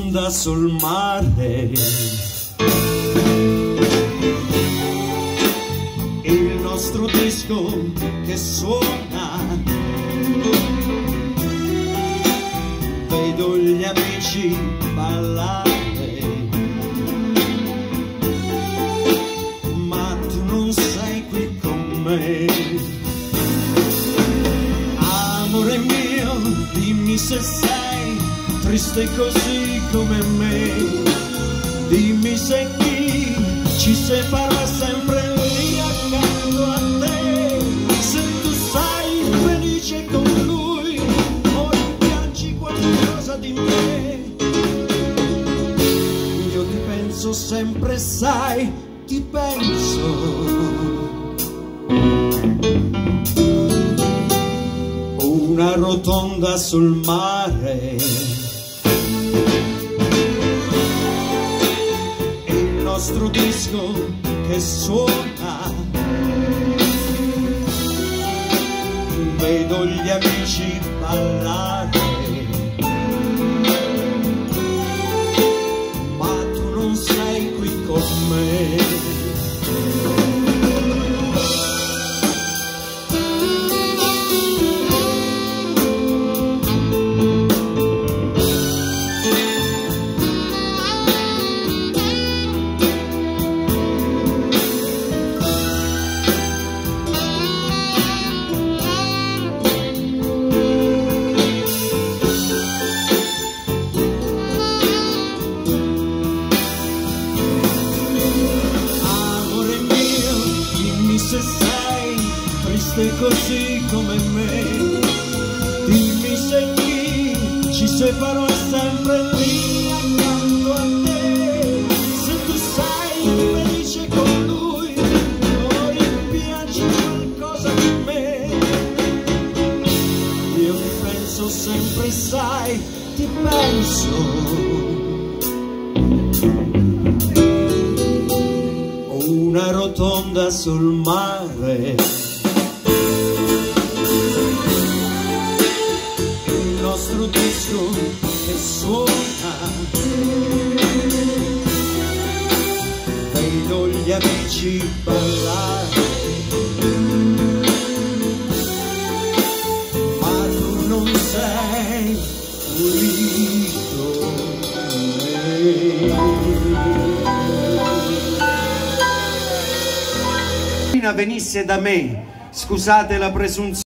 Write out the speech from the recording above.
rotonda sul mare, il nostro disco che suona, vedo gli amici ballare, ma tu non sei qui con me. Amore mio, dimmi se sei triste così come me, dimmi se chi ci separerà sempre lì accanto a te, se tu sei felice con lui o piangi qualcosa di me. Io ti penso sempre, sai, ti penso. Una rotonda sul mare, il nostro disco che suona, vedo gli amici ballare, ma tu non sei qui con me. Se sei triste così come me, dimmi se chi ci separò è sempre lì accanto a te, se tu sei felice con lui o rimpiangi qualcosa di me. Io ti penso sempre, sai, ti penso. Una rotonda sul mare, il nostro disco che suona, vedo gli amici ballare, ma tu non sei qui con me. Venisse da me, scusate la presunzione.